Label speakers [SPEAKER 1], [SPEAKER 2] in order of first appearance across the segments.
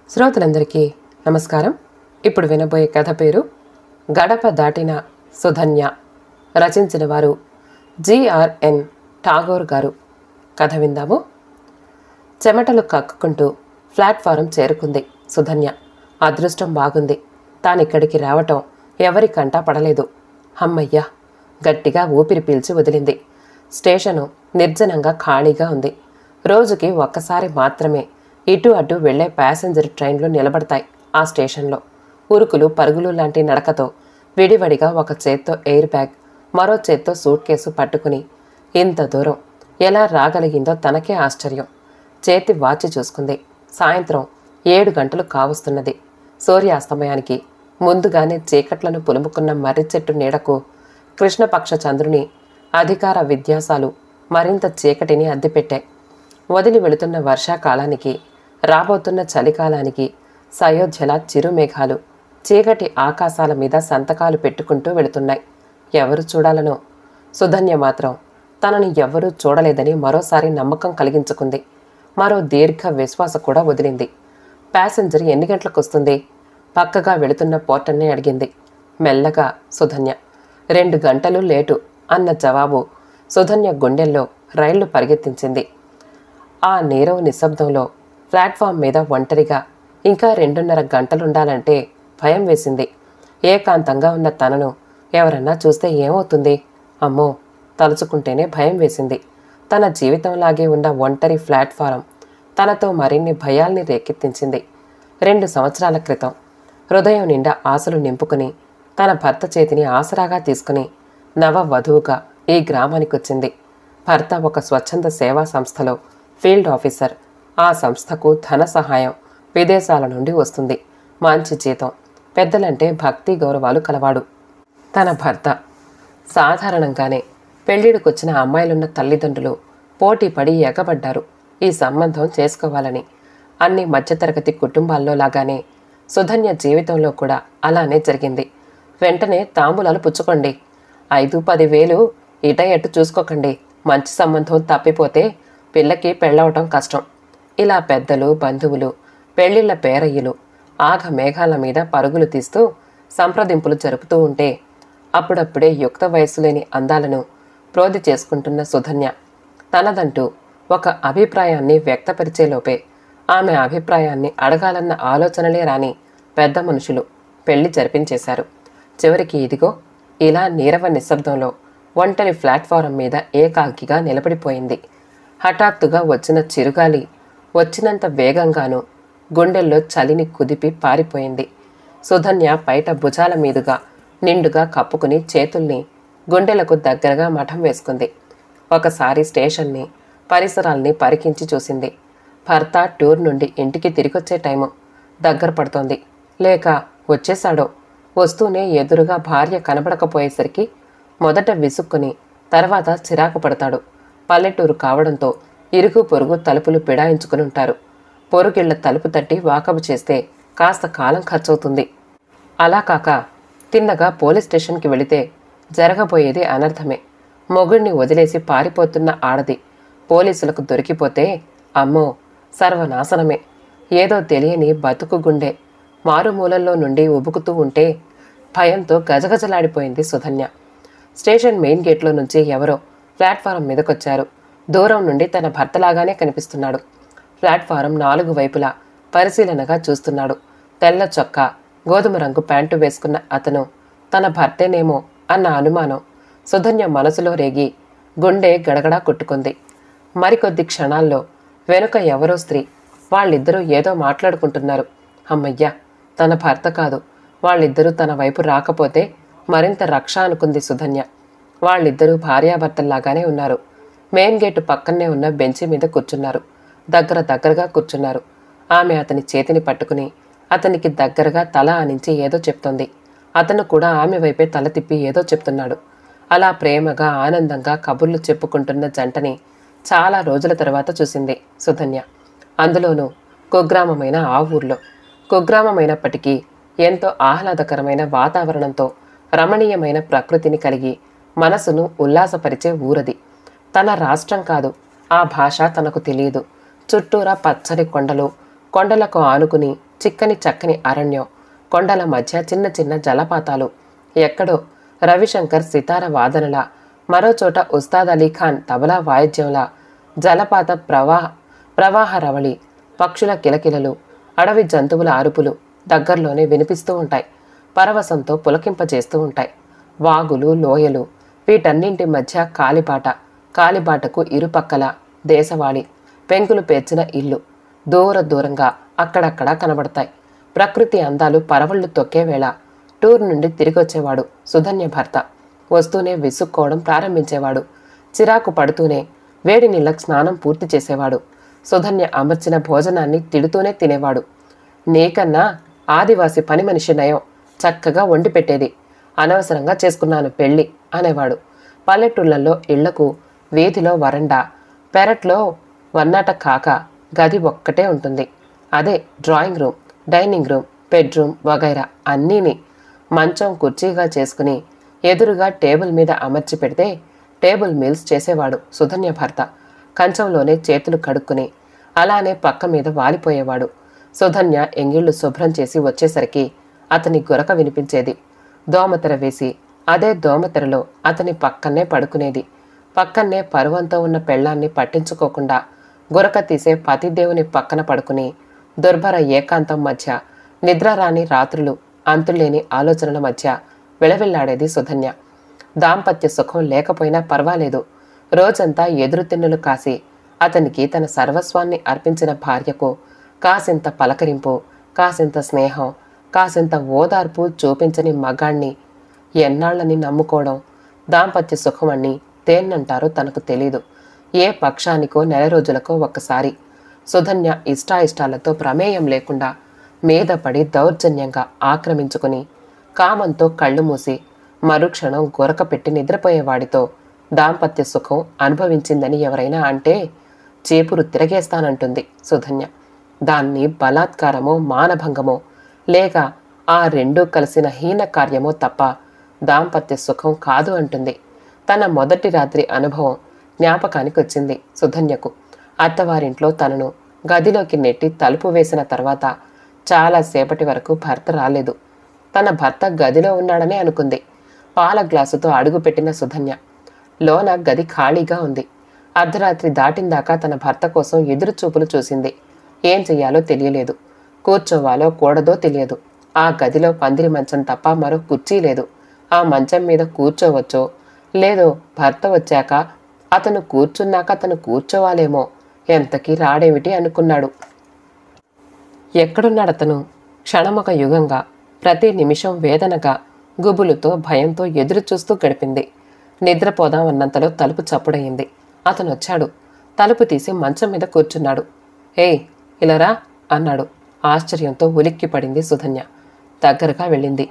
[SPEAKER 1] శ్రోతలందరికీ నమస్కారం. ఇప్పుడు వినబోయే కథ పేరు గడప దాటిన సుధన్య. రచించిన వారు జిఆర్ఎన్ ఠాగూర్ గారు. కథ విందాము. చెమటలు కక్కుకుంటూ ప్లాట్ఫారం చేరుకుంది సుధన్య. అదృష్టం బాగుంది. తానిక్కడికి రావటం ఎవరి కంటా పడలేదు. అమ్మయ్యా, గట్టిగా ఊపిరి పీల్చి వదిలింది. స్టేషను నిర్జనంగా ఖాళీగా ఉంది. రోజుకి ఒక్కసారి మాత్రమే ఇటు అటు వెళ్లే ప్యాసింజర్ ట్రైన్లు నిలబడతాయి ఆ స్టేషన్లో. ఉరుకులు పరుగులు లాంటి నడకతో విడివడిగా ఒక చేత్తో ఎయిర్ బ్యాగ్, మరో చేత్తో సూట్ కేసు పట్టుకుని ఇంత దూరం ఎలా రాగలిగిందో తనకే ఆశ్చర్యం. చేతి వాచి చూసుకుంది. సాయంత్రం 7 గంటలు కావస్తున్నది. సూర్యాస్తమయానికి ముందుగానే చీకట్లను పులుముకున్న మర్రి చెట్టు నీడకు కృష్ణపక్ష చంద్రుని అధికార విద్యాసాలు మరింత చీకటిని అద్దిపెట్టాయి. వదిలి వెళుతున్న వర్షాకాలానికి, రాబోతున్న చలికాలానికి సయోధ్యల చిరుమేఘాలు చీకటి ఆకాశాల మీద సంతకాలు పెట్టుకుంటూ వెళుతున్నాయి. ఎవరు చూడాలనో. సుధన్య మాత్రం తనని ఎవ్వరూ చూడలేదని మరోసారి నమ్మకం కలిగించుకుంది. మరో దీర్ఘ విశ్వాస కూడా వదిలింది. ప్యాసింజర్ ఎన్ని గంటలకు వస్తుంది? పక్కగా వెళుతున్న పోర్టర్ని అడిగింది మెల్లగా సుధన్య. 2 గంటలు లేటు అన్న జవాబు సుధన్య గుండెల్లో రైళ్లు పరిగెత్తించింది. ఆ నీరవ నిశ్శబ్దంలో ప్లాట్ఫామ్ మీద ఒంటరిగా ఇంకా 2.5 గంటలుండాలంటే భయం వేసింది. ఏకాంతంగా ఉన్న తనను ఎవరన్నా చూస్తే ఏమవుతుంది? అమ్మో, తలుచుకుంటేనే భయం వేసింది. తన జీవితంలాగే ఉన్న ఒంటరి ప్లాట్ఫారం తనతో మరిన్ని భయాల్ని రేకెత్తించింది. 2 సంవత్సరాల క్రితం హృదయం నిండా ఆశలు నింపుకుని తన భర్త చేతిని ఆసరాగా తీసుకుని నవ వధువుగా ఈ గ్రామానికొచ్చింది. భర్త ఒక స్వచ్ఛంద సేవా సంస్థలో ఫీల్డ్ ఆఫీసర్. ఆ సంస్థకు ధన సహాయం విదేశాల నుండి వస్తుంది. మంచి జీతం, పెద్దలంటే భక్తి గౌరవాలు కలవాడు. తన భర్త సాధారణంగానే పెళ్లిడికొచ్చిన అమ్మాయిలున్న తల్లిదండ్రులు పోటీపడి ఎగబడ్డారు ఈ సంబంధం చేసుకోవాలని. అన్ని మధ్యతరగతి కుటుంబాల్లో లాగానే సుధన్య జీవితంలో కూడా అలానే జరిగింది. వెంటనే తాంబూలాలు పుచ్చుకోండి, 5-10 వేలు ఇట ఎటు చూసుకోకండి, మంచి సంబంధం తప్పిపోతే పిల్లకి పెళ్ళవటం కష్టం. ఇలా పెద్దలు, బంధువులు, పెళ్లిళ్ల పేరయ్యలు ఆఘ మేఘాల మీద పరుగులు తీస్తూ సంప్రదింపులు జరుపుతూ ఉంటే అప్పుడప్పుడే యుక్త వయస్సు లేని అందాలను ప్రోధి చేసుకుంటున్న సుధన్య తనదంటూ ఒక అభిప్రాయాన్ని వ్యక్తపరిచేలోపే ఆమె అభిప్రాయాన్ని అడగాలన్న ఆలోచనలే రాని పెద్ద మనుషులు పెళ్లి జరిపించేశారు. చివరికి ఇదిగో ఇలా నీరవ నిశ్శబ్దంలో ఒంటరి ప్లాట్ఫారం మీద ఏకాకిగా నిలబడిపోయింది. హఠాత్తుగా వచ్చిన చిరుగాలి వచ్చినంత వేగంగానూ గుండెల్లో చలిని కుదిపి పారిపోయింది. సుధన్య బయట భుజాల మీదుగా నిండుగా కప్పుకుని చేతుల్ని గుండెలకు దగ్గరగా మఠం వేసుకుంది. ఒకసారి స్టేషన్ని, పరిసరాల్ని పరికించి చూసింది. భర్త టూర్ నుండి ఇంటికి తిరిగొచ్చే టైము దగ్గర పడుతోంది. లేక వచ్చేశాడో. వస్తూనే ఎదురుగా భార్య కనబడకపోయేసరికి మొదట విసుక్కుని తర్వాత చిరాకు పడతాడు. పల్లెటూరు కావడంతో ఇరుగు పొరుగు తలుపులు పిడాయించుకుని ఉంటారు. పొరుగిళ్ల తలుపు తట్టి వాకబు చేస్తే కాస్త కాలం ఖర్చవుతుంది. అలా కాక తిన్నగా పోలీస్ స్టేషన్కి వెళితే జరగబోయేది అనర్థమే. మొగుడిని వదిలేసి పారిపోతున్న ఆడది పోలీసులకు దొరికిపోతే అమ్మో సర్వనాశనమే. ఏదో తెలియని బతుకు గుండె మారుమూలల్లో నుండి ఉబుకుతూ ఉంటే భయంతో గజగజలాడిపోయింది సుధన్య. స్టేషన్ మెయిన్ గేట్లో నుంచి ఎవరో ప్లాట్ఫారం మీదకొచ్చారు. దూరం నుండి తన భర్తలాగానే కనిపిస్తున్నాడు. ప్లాట్ఫారం 4 వైపులా పరిశీలనగా చూస్తున్నాడు. తెల్ల చొక్కా, గోధుమ రంగు ప్యాంటు వేసుకున్న అతను తన భర్తేనేమో అన్న అనుమానం సుధన్య మనసులో రేగి గుండె గడగడా కొట్టుకుంది. మరికొద్ది క్షణాల్లో వెనుక ఎవరో స్త్రీ. వాళ్ళిద్దరూ ఏదో మాట్లాడుకుంటున్నారు. అమ్మయ్యా, తన భర్త కాదు. వాళ్ళిద్దరూ తన వైపు రాకపోతే మరింత రక్ష అనుకుంది సుధన్య. వాళ్ళిద్దరూ భార్యాభర్తల్లాగానే ఉన్నారు. మెయిన్ గేటు పక్కనే ఉన్న బెంచి మీద కూర్చున్నారు. దగ్గరగా కూర్చున్నారు. ఆమె అతని చేతిని పట్టుకుని అతనికి దగ్గరగా తల ఆనించి ఏదో చెప్తోంది. అతను కూడా ఆమె వైపే తల తిప్పి ఏదో చెప్తున్నాడు. అలా ప్రేమగా ఆనందంగా కబుర్లు చెప్పుకుంటున్న జంటని చాలా రోజుల తర్వాత చూసింది సుధన్య. అందులోనూ కుగ్రామమైన ఆ ఊర్లో. కుగ్రామమైనప్పటికీ ఎంతో ఆహ్లాదకరమైన వాతావరణంతో రమణీయమైన ప్రకృతిని కలిగి మనసును ఉల్లాసపరిచే ఊరది. తన రాష్ట్రం కాదు. ఆ భాష తనకు తెలియదు. చుట్టూరా పచ్చని కొండలు, కొండలకు ఆనుకుని చిక్కని చక్కని అరణ్యం, కొండల మధ్య చిన్న చిన్న జలపాతాలు. ఎక్కడో రవిశంకర్ సితార వాదనలా, మరోచోట ఉస్తాద్ అలీ ఖాన్ తబలా వాయిద్యంలా జలపాత ప్రవాహ రవళి, పక్షుల కిలకిలలు, అడవి జంతువుల అరుపులు దగ్గరలోనే వినిపిస్తూ ఉంటాయి. పరవశంతో పులకింపజేస్తూ ఉంటాయి. వాగులు, లోయలు, వీటన్నింటి మధ్య కాలిబాట, కాలిబాటకు ఇరుపక్కల దేశవాళి, పెంకులు పేర్చిన ఇల్లు దూరంగా అక్కడక్కడా కనబడతాయి. ప్రకృతి అందాలు పరవళ్లు తొక్కే వేళ టూర్ నుండి తిరిగొచ్చేవాడు సుధన్య భర్త. వస్తూనే విసుక్కోవడం ప్రారంభించేవాడు. చిరాకు పడుతూనే వేడి నీళ్ళకు స్నానం పూర్తి చేసేవాడు. సుధన్య అమర్చిన భోజనాన్ని తిడుతూనే తినేవాడు. నీకన్నా ఆదివాసి పని మనిషి నయం, చక్కగా వండి పెట్టేది, అనవసరంగా చేసుకున్నాను పెళ్ళి అనేవాడు. పల్లెటూళ్ళల్లో ఇళ్లకు వీధిలో వరండా, పెరట్లో వన్నాట కాక గది ఒక్కటే ఉంటుంది. అదే drawing room, dining room, bedroom వగైరా అన్నీని మంచం కుర్చీగా చేసుకుని ఎదురుగా టేబుల్ మీద అమర్చి పెడితే టేబుల్ మీల్స్ చేసేవాడు సుధన్య భర్త. కంచంలోనే చేతులు కడుక్కుని అలానే పక్క మీద వాలిపోయేవాడు. సుధన్య ఎంగిళ్లు శుభ్రం చేసి వచ్చేసరికి అతని గురక వినిపించేది. దోమతెర వేసి అదే దోమతెరలో అతని పక్కనే పడుకునేది. పక్కనే పరువంతో ఉన్న పెళ్ళాన్ని పట్టించుకోకుండా గురక తీసే పతిదేవుని పక్కన పడుకుని దుర్భర ఏకాంతం మధ్య, నిద్రరాని రాత్రులు, అంతులేని ఆలోచనల మధ్య విళవిల్లాడేది సుధన్య. దాంపత్య సుఖం లేకపోయినా పర్వాలేదు, రోజంతా ఎదురుతిన్నులు కాసి అతనికి తన సర్వస్వాన్ని అర్పించిన భార్యకు కాసింత పలకరింపు, కాసింత స్నేహం, కాసింత ఓదార్పు చూపించని మగాణ్ణి ఎన్నాళ్ళని నమ్ముకోవడం దాంపత్య సుఖమని దేన్నంటారో తనకు తెలీదు. ఏ పక్షానికో నెల రోజులకో ఒక్కసారి సుధన్య ఇష్టాయిష్టాలతో ప్రమేయం లేకుండా మీద పడి దౌర్జన్యంగా ఆక్రమించుకుని కామంతో కళ్ళు మూసి మరుక్షణం గురక పెట్టి నిద్రపోయేవాడితో దాంపత్య సుఖం అనుభవించిందని ఎవరైనా అంటే చేపురు తిరగేస్తానంటుంది సుధన్య. దాన్ని బలాత్కారమో మానభంగమో లేక ఆ రెండూ కలిసిన హీన కార్యమో తప్ప దాంపత్య సుఖం కాదు అంటుంది. తన మొదటి రాత్రి అనుభవం జ్ఞాపకానికి వచ్చింది సుధన్యకు. అత్తవారింట్లో తనను గదిలోకి నెట్టి తలుపు వేసిన తర్వాత చాలాసేపటి వరకు భర్త రాలేదు. తన భర్త గదిలో ఉన్నాడనే అనుకుంది. పాల గ్లాసుతో అడుగుపెట్టిన సుధన్య లోన గది ఖాళీగా ఉంది. అర్ధరాత్రి దాటిందాకా తన భర్త కోసం ఎదురు చూపులు చూసింది. ఏం చెయ్యాలో తెలియలేదు. కూర్చోవాలో కూడదో తెలియదు. ఆ గదిలో పందిరి మంచం తప్ప మరో కుర్చీ లేదు. ఆ మంచం మీద కూర్చోవచ్చో లేదో భర్త వచ్చాక అతను కూర్చున్నాక అతను కూర్చోవాలేమో, ఎంతకీ రాడేమిటి అనుకున్నాడు. ఎక్కడున్నాడతను? క్షణమొక యుగంగా, ప్రతి నిమిషం వేదనగా, గుబులుతో భయంతో ఎదురు చూస్తూ గడిపింది. నిద్రపోదామన్నంతలో తలుపు చప్పుడయింది. అతను వచ్చాడు. తలుపు తీసి మంచం మీద కూర్చున్నాడు. ఏయ్ ఇలారా అన్నాడు. ఆశ్చర్యంతో ఉలిక్కి పడింది సుధన్య. దగ్గరగా వెళ్ళింది.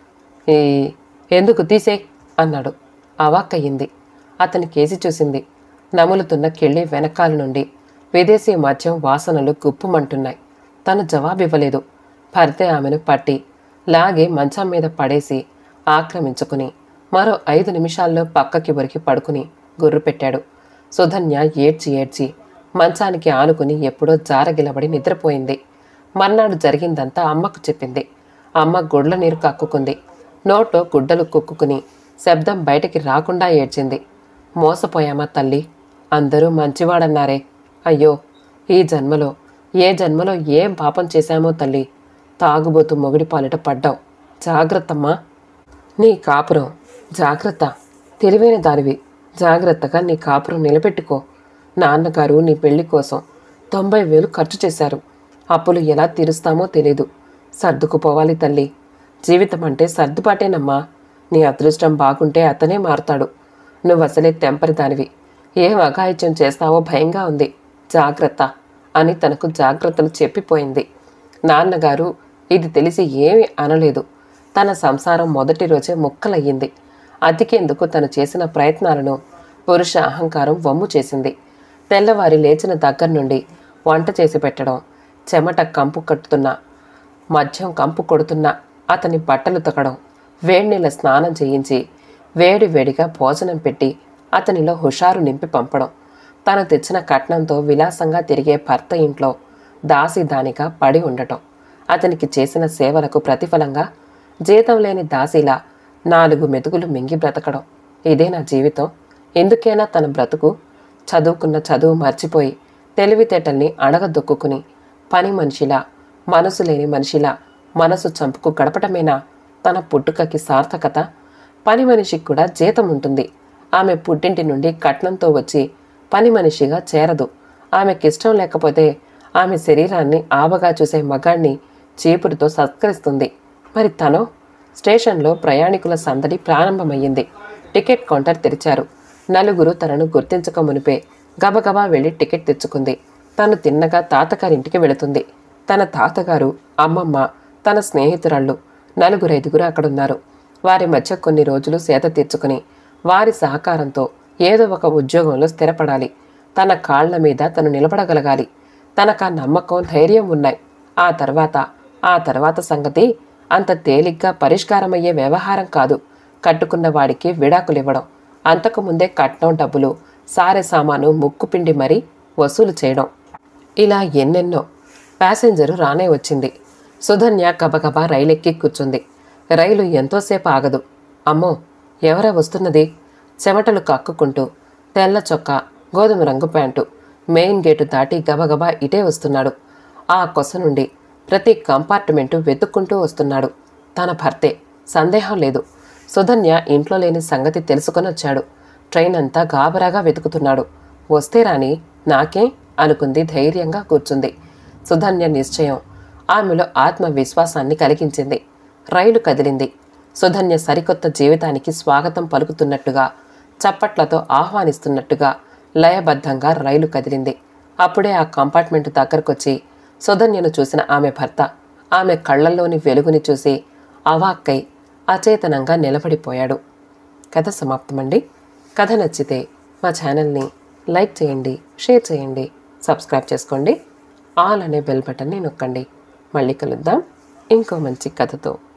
[SPEAKER 1] ఎందుకు తీసే అన్నాడు. అవాక్కయ్యింది. అతని కేసి చూసింది. నములుతున్న కెళ్ళి వెనకాల నుండి విదేశీ మద్యం వాసనలు గుప్పుమంటున్నాయి. తను జవాబివ్వలేదు. భర్తే ఆమెను పట్టి లాగి మంచం మీద పడేసి ఆక్రమించుకుని మరో 5 నిమిషాల్లో పక్కకి ఒరికి పడుకుని గుర్రు పెట్టాడు. సుధన్య ఏడ్చి మంచానికి ఆనుకుని ఎప్పుడో జారగిలబడి నిద్రపోయింది. మర్నాడు జరిగిందంతా అమ్మకు చెప్పింది. అమ్మ గుడ్ల నీరు కక్కుకుంది. నోట్లో గుడ్డలు కుక్కుకుని శబ్దం బయటికి రాకుండా ఏడ్చింది. మోసపోయామా తల్లి, అందరూ మంచివాడన్నారే. అయ్యో ఈ జన్మలో ఏ జన్మలో ఏం పాపం చేశామో తల్లి. తాగుబోతు మొగుడి పాలిట పడ్డావు. జాగ్రత్తమ్మా. నీ కాపురం జాగ్రత్త. తెలివైన దానివి. జాగ్రత్తగా నీ కాపురం నిలబెట్టుకో. నాన్నగారు నీ పెళ్లి కోసం 90,000 ఖర్చు చేశారు. అప్పులు ఎలా తీరుస్తామో తెలీదు. సర్దుకుపోవాలి తల్లి. జీవితం అంటే సర్దుబాటేనమ్మా. నీ అదృష్టం బాగుంటే అతనే మారుతాడు. నువ్వసలే తెంపరి దానివి. ఏం అఘాయిత్యం చేస్తావో భయంగా ఉంది. జాగ్రత్త అని తనకు జాగ్రత్తలు చెప్పిపోయింది. నాన్నగారు ఇది తెలిసి ఏమీ అనలేదు. తన సంసారం మొదటి రోజే ముక్కలయ్యింది. అతికేందుకు తను చేసిన ప్రయత్నాలను పురుష అహంకారం వమ్ము చేసింది. తెల్లవారి లేచిన దగ్గర నుండి వంట చేసి పెట్టడం, చెమట కంపు కట్టుతున్నా, మద్యం కంపు కొడుతున్నా అతని బట్టలు తొక్కడం, వేడినీళ్ళ స్నానం చేయించి వేడివేడిగా భోజనం పెట్టి అతనిలో హుషారు నింపి పంపడం, తను తెచ్చిన కట్నంతో విలాసంగా తిరిగే భర్త ఇంట్లో దాసిదానిగా పడి ఉండటం, అతనికి చేసిన సేవలకు ప్రతిఫలంగా జీతం లేని దాసీలా 4 మెతుకులు మింగి బ్రతకడం. ఇదే నా జీవితం. ఎందుకైనా తన బ్రతుకు చదువుకున్న చదువు మర్చిపోయి తెలివితేటల్ని అణగదొక్కుని పని మనిషిలా, మనసు లేని మనిషిలా మనసు చంపుకు గడపటమేనా తన పుట్టుకకి సార్థకత? పని మనిషికి కూడా జీతం ఉంటుంది. ఆమె పుట్టింటి నుండి కట్నంతో వచ్చి పని మనిషిగా చేరదు. ఆమెకిష్టం లేకపోతే ఆమె శరీరాన్ని ఆబగా చూసే మగాణ్ణి చీపురుతో సత్కరిస్తుంది. మరి తనో? స్టేషన్లో ప్రయాణికుల సందడి ప్రారంభమయ్యింది. టికెట్ కౌంటర్ తెరిచారు. 4 తనను గుర్తించక మునిపే గబగబా వెళ్లి టికెట్ తెచ్చుకుంది. తను తిన్నగా తాతగారింటికి వెళుతుంది. తన తాతగారు, అమ్మమ్మ, తన స్నేహితురాళ్ళు 4-5 అక్కడున్నారు. వారి మధ్య కొన్ని రోజులు సేద తీర్చుకుని వారి సహకారంతో ఏదో ఒక ఉద్యోగంలో స్థిరపడాలి. తన కాళ్ల మీద తను నిలబడగలగాలి. తనకా నమ్మకం, ధైర్యం ఉన్నాయి. ఆ తర్వాత సంగతి అంత తేలిగ్గా పరిష్కారమయ్యే వ్యవహారం కాదు. కట్టుకున్న వాడికి విడాకులివ్వడం, అంతకుముందే కట్నం డబ్బులు, సారె సామాను ముక్కుపిండి మరీ వసూలు చేయడం, ఇలా ఎన్నెన్నో. ప్యాసింజరు రానే వచ్చింది. సుధన్య గబగబా రైలెక్కి కూర్చుంది. రైలు ఎంతోసేపు ఆగదు. అమ్మో, ఎవరా వస్తున్నది? చెమటలు కక్కుకుంటూ తెల్ల చొక్కా, గోధుమ రంగు ప్యాంటు, మెయిన్ గేటు దాటి గబగబా ఇటే వస్తున్నాడు. ఆ కొస నుండి ప్రతి కంపార్ట్మెంటు వెతుక్కుంటూ వస్తున్నాడు. తన భర్తే, సందేహం లేదు. సుధన్య ఇంట్లో లేని సంగతి తెలుసుకొనొచ్చాడు. ట్రైన్ అంతా గాబరాగా వెతుకుతున్నాడు. వస్తే రాని, నాకే అనుకుంది. ధైర్యంగా కూర్చుంది. సుధన్య నిశ్చయం ఆమెలో ఆత్మవిశ్వాసాన్ని కలిగించింది. రైలు కదిలింది. సుధన్య సరికొత్త జీవితానికి స్వాగతం పలుకుతున్నట్టుగా, చప్పట్లతో ఆహ్వానిస్తున్నట్టుగా లయబద్ధంగా రైలు కదిలింది. అప్పుడే ఆ కంపార్ట్మెంటు దగ్గరకొచ్చి సుధన్యను చూసిన ఆమె భర్త ఆమె కళ్లల్లోని వెలుగుని చూసి అవాక్కై అచేతనంగా నిలబడిపోయాడు. కథ సమాప్తమండి. కథ నచ్చితే మా ఛానల్ని లైక్ చేయండి, షేర్ చేయండి, సబ్స్క్రైబ్ చేసుకోండి. ఆల్ అనే బెల్ బటన్ని నొక్కండి. మళ్ళీ కలుద్దాం ఇంకో మంచి కథతో.